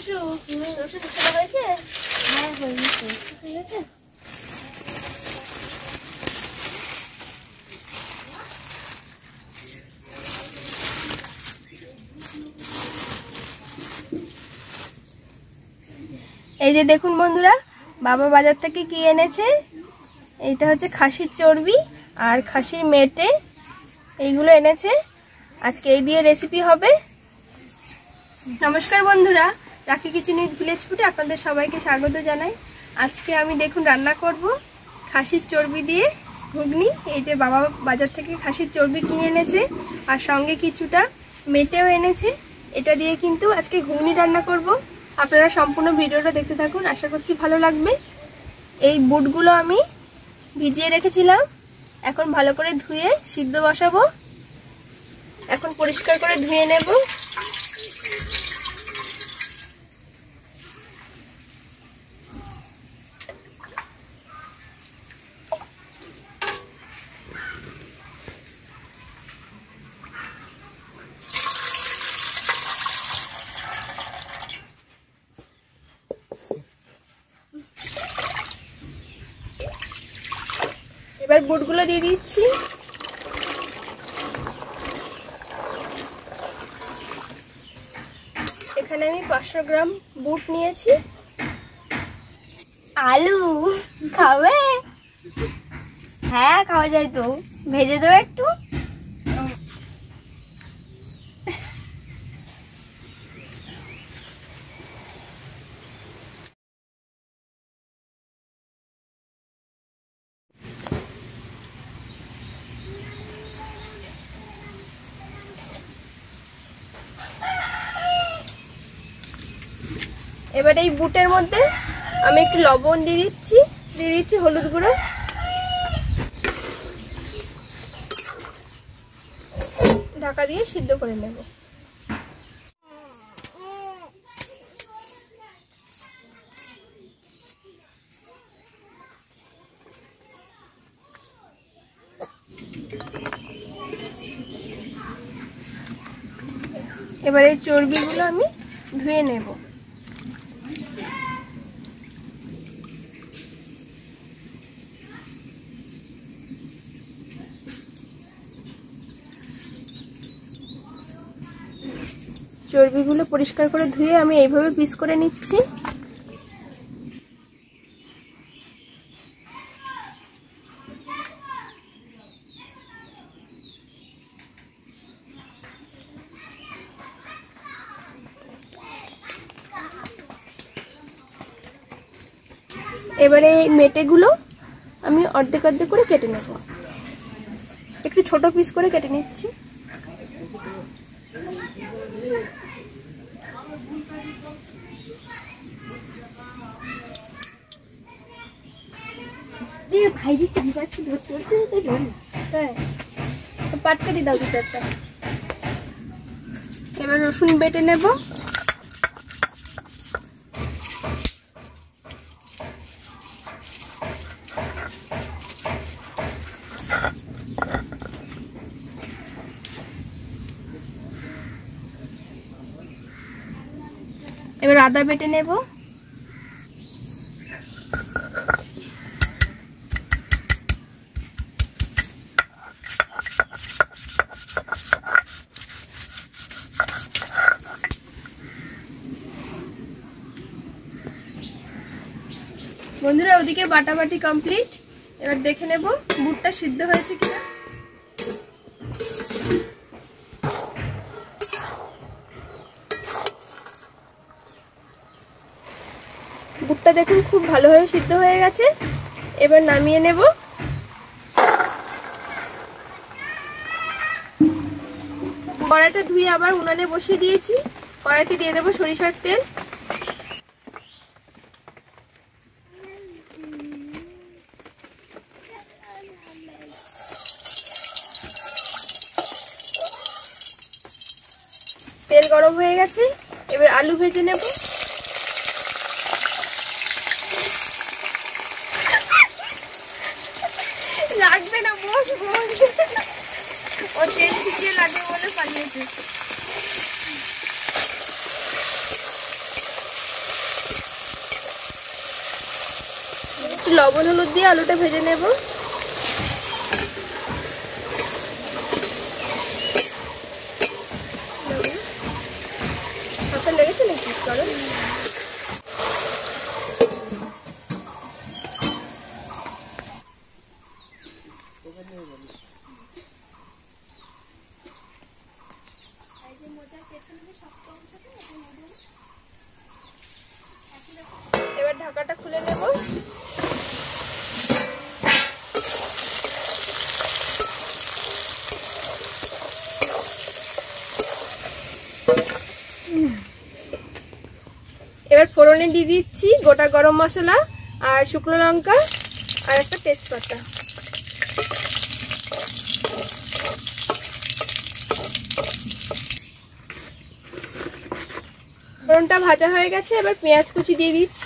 শশু শশু ছোলা হয়েছে? হ্যাঁ হয়েছে। হয়েছে? এই যে দেখুন বন্ধুরা, বাবা বাজার থেকে কি এনেছে। এইটা হচ্ছে খাসির চর্বি আর খাসির মেটে, এইগুলো এনেছে। আজকে এই দিয়ে রেসিপি হবে। নমস্কার বন্ধুরা, রাখি কিচেন উইথ ভিলেজ ফুডে আপনাদের সবাইকে স্বাগত জানাই। আজকে আমি দেখুন রান্না করব খাসির চর্বি দিয়ে ঘুগনি। এই যে বাবা বাজার থেকে খাসির চর্বি কিনে এনেছে আর সঙ্গে কিছুটা মেটেও এনেছে। এটা দিয়ে কিন্তু আজকে ঘুগনি রান্না করব। আপনারা সম্পূর্ণ ভিডিওটা দেখতে থাকুন, আশা করছি ভালো লাগবে। এই বুটগুলো আমি ভিজিয়ে রেখেছিলাম, এখন ভালো করে ধুয়ে সিদ্ধ বসাবো। এখন পরিষ্কার করে ধুয়ে নেব। এবার বুটগুলো দিয়ে দিচ্ছি। এখানে আমি 500 গ্রাম বুট নিয়েছি। আলু খাবে? হ্যাঁ খাওয়া যায় তো, ভেজে দেবো একটু। এবার এই বুটের মধ্যে আমি একটু লবণ দিয়ে দিচ্ছি হলুদ গুঁড়ো। ঢাকা দিয়ে সিদ্ধ করে নেব। এবার এই চর্বিগুলো আমি ধুয়ে নেব। চর্বিগুলো পরিষ্কার করে ধুয়ে আমি এইভাবে পিস করে নিচ্ছি। এবারে এই মেটেগুলো আমি অর্ধেক অর্ধেক করে কেটে নেব। একটু ছোট পিস করে কেটে নিচ্ছি। ভাইজি চাবি পাচ্ছি পাটকা দিয়ে দাও দুটো একটা। এবার রসুন বেটে নেব। এবার আদা বেটে নেব। বন্ধুরা ওদিকে বাটাবাটি কমপ্লিট। এবার দেখে নেব বুটটা সিদ্ধ হয়েছে কিনা। বুটটা দেখুন খুব ভালোভাবে সিদ্ধ হয়ে গেছে। এবার নামিয়ে নেব। কড়াইটা ধুয়ে আবার উনানে বসিয়ে দিয়েছি। কড়াইতে দিয়ে দেবো সরিষার তেল। তেল গরম হয়ে গেছে, এবার আলু ভেজে নেব। লাগবে না, বস বস। ও তেল ছিটিয়ে লাগবে বলে পালিয়েছে। লবণ হলুদ দিয়ে আলুটা ভেজে নেব। হাতে লেগেছে নাকি? করো। এবার ঢাকাটা খুলে নেব। এবার ফোড়নে দিয়ে দিচ্ছি গোটা গরম মশলা আর শুকনো লঙ্কা আর একটা তেজপাতা। ফোড়নটা ভাজা হয়ে গেছে, এবার পেঁয়াজ কুচি দিয়ে দিচ্ছি।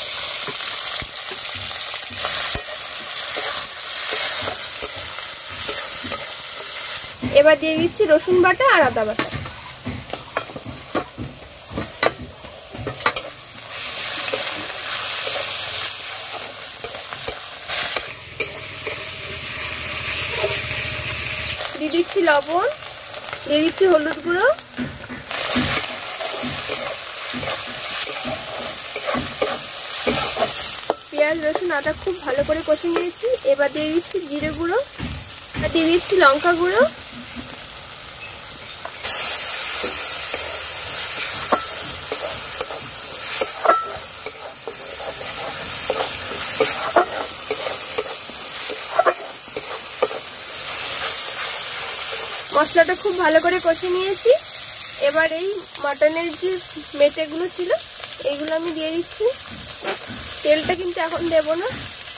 এবার দিয়ে দিচ্ছি রসুন বাটা আর আদা বাটা। দিয়ে দিচ্ছি লবণ, দিয়ে দিচ্ছি হলুদ গুঁড়ো, পেঁয়াজ রসুন আদা খুব ভালো করে কষে নিয়েছি। এবার দিয়ে দিচ্ছি জিরে গুঁড়ো আর দিয়ে দিচ্ছি লঙ্কা গুঁড়ো। মশলাটা খুব ভালো করে কষে নিয়েছি। এবার এই মাটনের যে মেটেগুলো ছিল এইগুলো আমি দিয়ে দিচ্ছি। তেলটা কিন্তু এখন দেব না।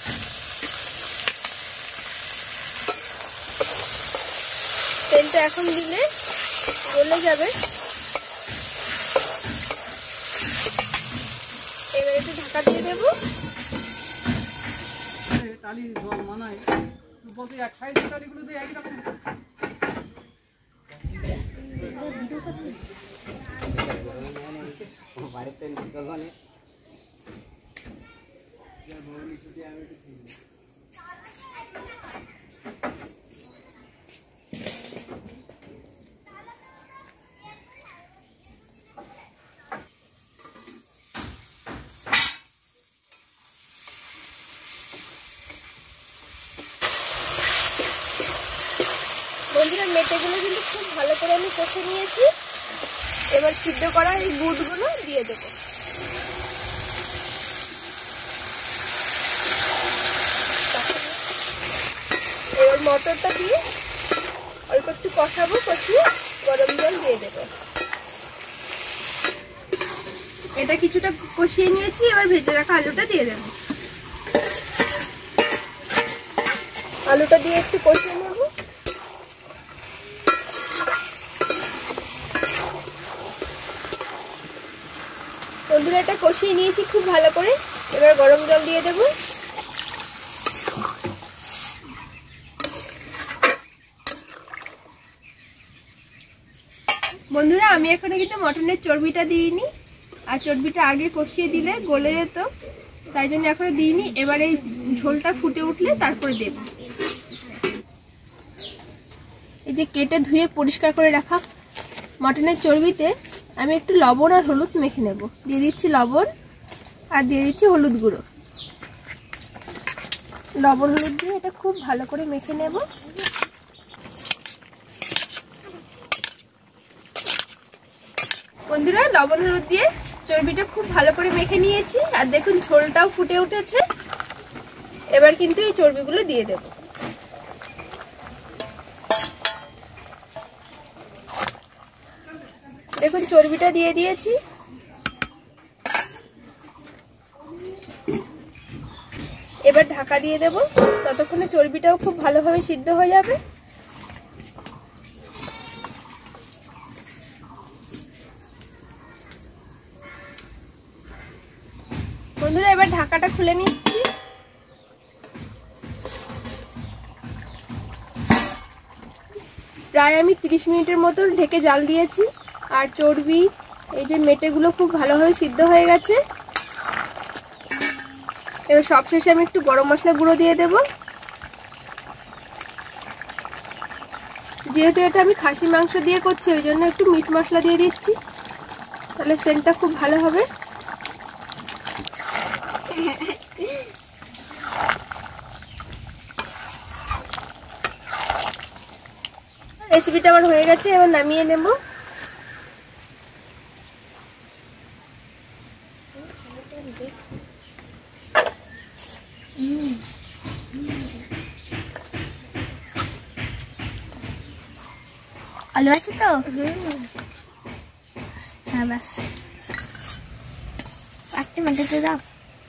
তেলটা এখন দিলে গলে যাবে। এবার একটু ঢাকা দিয়ে দেব। বন্ধুরা মেটেগুলো কিন্তু খুব ভালো করে আমি কষে নিয়েছি। এবার সিদ্ধ করা এই বুটগুলো দিয়ে দেব। এবার মটরটা দিয়ে অল্প একটু কষাবো, কষিয়ে গরম জল দিয়ে দেবো। এটা কিছুটা কষিয়ে নিয়েছি, এবার ভেজে রাখা আলুটা দিয়ে দেব। আলুটা দিয়ে একটু কষিয়ে নেব। বন্ধুরা এটা কষিয়ে নিয়েছি খুব ভালো করে। এবার গরম জল দিয়ে দেব। বন্ধুরা আমি এখানে কিন্তু মটনের চর্বিটা দিইনি, আর চর্বিটা আগে কষিয়ে দিলে গলে যেত, তাই জন্য এখনো দিইনি। এবার এই ঝোলটা ফুটে উঠলে তারপরে দেব। এই যে কেটে ধুয়ে পরিষ্কার করে রাখা মটনের চর্বিতে আমি একটু লবণ আর হলুদ মেখে নেব। দিয়ে দিচ্ছি লবণ আর দিয়ে দিচ্ছি হলুদ গুঁড়ো। লবণ হলুদ দিয়ে এটা খুব ভালো করে মেখে নেব। বন্ধুরা লবণ হলুদ দিয়ে চর্বিটা খুব ভালো করে মেখে নিয়েছি, আর দেখুন ঝোলটাও ফুটে উঠেছে। এবার কিন্তু এই চর্বিগুলো দিয়ে দেব। দেখুন চর্বিটা দিয়ে দিয়েছি। এবার ঢাকা দিয়ে দেব, ততক্ষণে চর্বিটাও খুব ভালোভাবে সিদ্ধ হয়ে যাবে। বন্ধুরা এবার ঢাকাটা খুলে নিচ্ছি। প্রায় আমি 30 মিনিটের মতো ঢেকে জাল দিয়েছি, আর চর্বি এই যে মেটেগুলো খুব ভালোভাবে সিদ্ধ হয়ে গেছে। এবার সবশেষে আমি একটু গরম মশলা গুঁড়ো দিয়ে দেব। যেহেতু এটা আমি খাসি মাংস দিয়ে করছি ওই জন্য একটু মিট মশলা দিয়ে দিচ্ছি, তাহলে সেন্টটা খুব ভালো হবে। রেসিপিটা আমার হয়ে গেছে, এবার নামিয়ে নেব। আলু আছে তো? হ্যাঁ বাস, একটা মিনিটে দাও।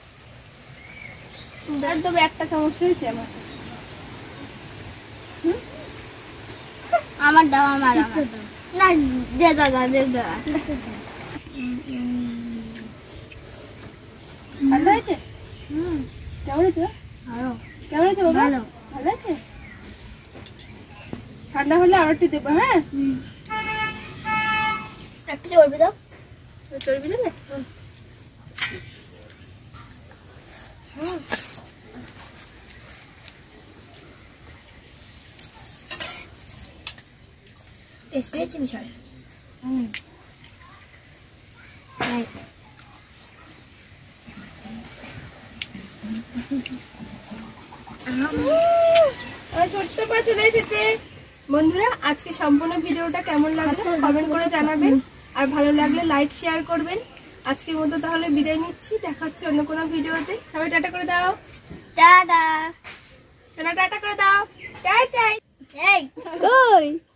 আর তবে একটা চামচ রয়েছে আমার কাছে। আমার দাও, আমার না, দে দাদা, দে দাদা। ভালো হয়েছে? কেমন হয়েছে? কেমন হয়েছে বাবা? ভালো আছে? ঠান্ডা হলে আরো একটু দেবো। হ্যাঁ, একটা চর্বি দাও। চর্বি দেবে? টেস্ট পেয়েছি বিশাল। ছোট্ট পা চলে এসেছে। বন্ধুরা, আজকে সম্পূর্ণ ভিডিওটা কেমন লাগলো কমেন্ট করে জানাবেন, আর ভালো লাগলে লাইক শেয়ার করবেন। আজকের মতো তাহলে বিদায় নিচ্ছি, দেখা হচ্ছে অন্য কোনো ভিডিওতে। সবাই টাটা করে দাও। টাটা। টাটা করে দাও। টাটা। এই কই?